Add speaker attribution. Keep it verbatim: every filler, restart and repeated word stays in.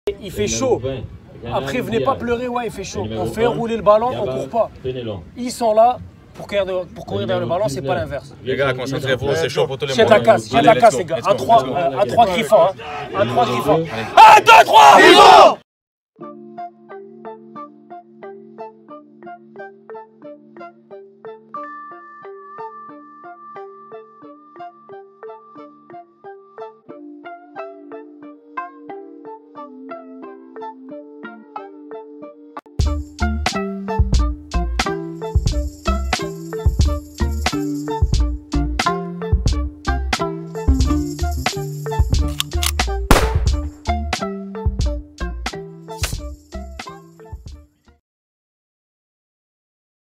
Speaker 1: Il fait chaud. Après, venez pas pleurer, ouais, il fait chaud. On fait rouler le ballon, on court pas. Ils sont là pour courir, de, pour courir derrière le ballon, c'est pas l'inverse.
Speaker 2: Les gars, concentrez-vous, c'est chaud pour tous les
Speaker 1: J'ai de la casse, j'ai de la casse, les gars. À trois, à trois griffons, hein. À trois griffons. un, deux, trois,